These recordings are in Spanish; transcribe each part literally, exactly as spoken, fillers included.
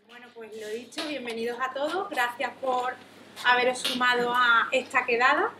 Bueno, pues lo dicho, bienvenidos a todos, gracias por haberos sumado a esta quedada.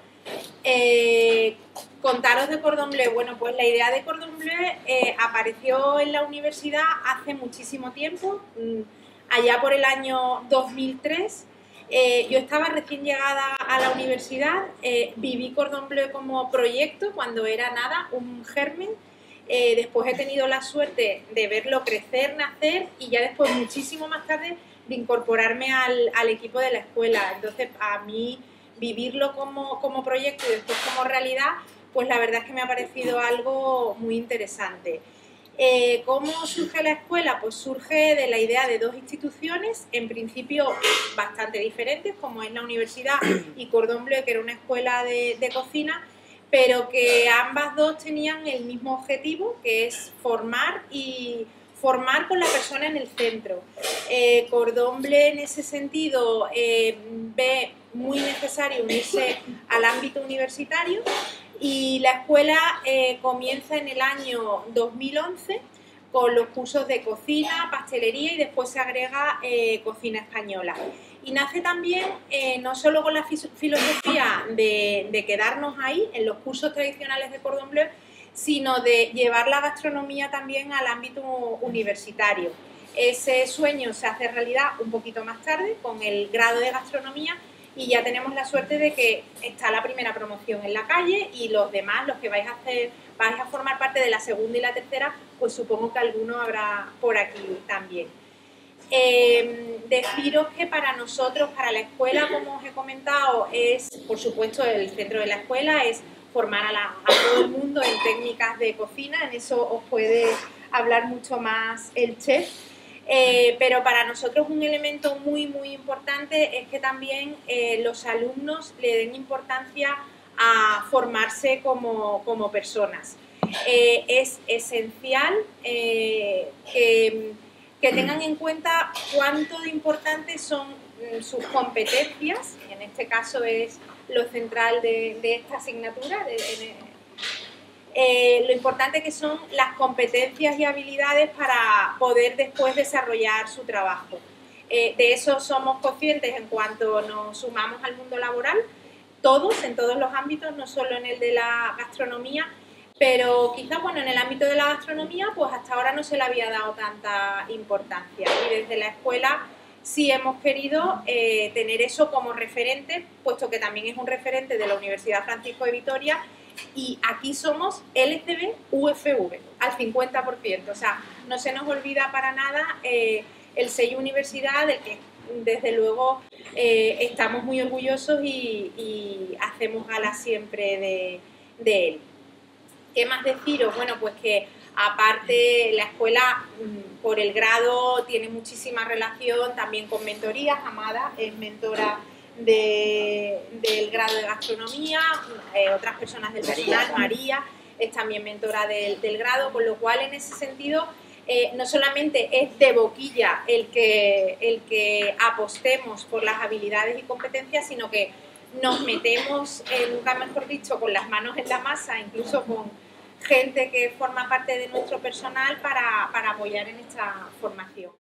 Eh, contaros de Cordon Bleu. Bueno, pues la idea de Cordon Bleu eh, apareció en la universidad hace muchísimo tiempo, allá por el año dos mil tres. Eh, yo estaba recién llegada a la universidad, eh, viví Cordon Bleu como proyecto cuando era nada, un germen. Eh, después he tenido la suerte de verlo crecer, nacer y ya después, muchísimo más tarde, de incorporarme al, al equipo de la escuela. Entonces, a mí vivirlo como, como proyecto y después como realidad, pues la verdad es que me ha parecido algo muy interesante. Eh, ¿Cómo surge la escuela? Pues surge de la idea de dos instituciones, en principio bastante diferentes, como es la universidad y Cordon Bleu, que era una escuela de, de cocina, pero que ambas dos tenían el mismo objetivo, que es formar y formar con la persona en el centro. Eh, Cordon Bleu en ese sentido eh, ve muy necesario unirse al ámbito universitario y la escuela eh, comienza en el año dos mil once con los cursos de cocina, pastelería y después se agrega eh, cocina española. Y nace también eh, no solo con la filosofía de, de quedarnos ahí en los cursos tradicionales de Cordon Bleu, sino de llevar la gastronomía también al ámbito universitario. Ese sueño se hace realidad un poquito más tarde con el grado de gastronomía y ya tenemos la suerte de que está la primera promoción en la calle y los demás, los que vais a hacer, vais a formar parte de la segunda y la tercera, pues supongo que alguno habrá por aquí también. Eh, deciros que para nosotros, para la escuela, como os he comentado, es, por supuesto, el centro de la escuela es formar a, la, a todo el mundo en técnicas de cocina, en eso os puede hablar mucho más el chef. Eh, pero para nosotros un elemento muy muy importante es que también eh, los alumnos le den importancia a formarse como, como personas. Eh, es esencial eh, que, que tengan en cuenta cuánto de importantes son sus competencias, en este caso es lo central de, de esta asignatura, de, de, Eh, lo importante que son las competencias y habilidades para poder después desarrollar su trabajo. Eh, de eso somos conscientes en cuanto nos sumamos al mundo laboral, todos, en todos los ámbitos, no solo en el de la gastronomía, pero quizás, bueno, en el ámbito de la gastronomía, pues hasta ahora no se le había dado tanta importancia. Y desde la escuela sí hemos querido eh, tener eso como referente, puesto que también es un referente de la Universidad Francisco de Vitoria, y aquí somos L C B U F V al cincuenta por ciento, o sea, no se nos olvida para nada eh, el sello universidad del que desde luego eh, estamos muy orgullosos y, y hacemos gala siempre de, de él. ¿Qué más deciros? Bueno, pues que aparte la escuela por el grado tiene muchísima relación también con mentorías. Amada es mentora De, del grado de gastronomía, eh, otras personas del personal, María es también mentora del, del grado, con lo cual en ese sentido eh, no solamente es de boquilla el que, el que apostemos por las habilidades y competencias, sino que nos metemos, eh, nunca mejor dicho, con las manos en la masa, incluso con gente que forma parte de nuestro personal para, para apoyar en esta formación.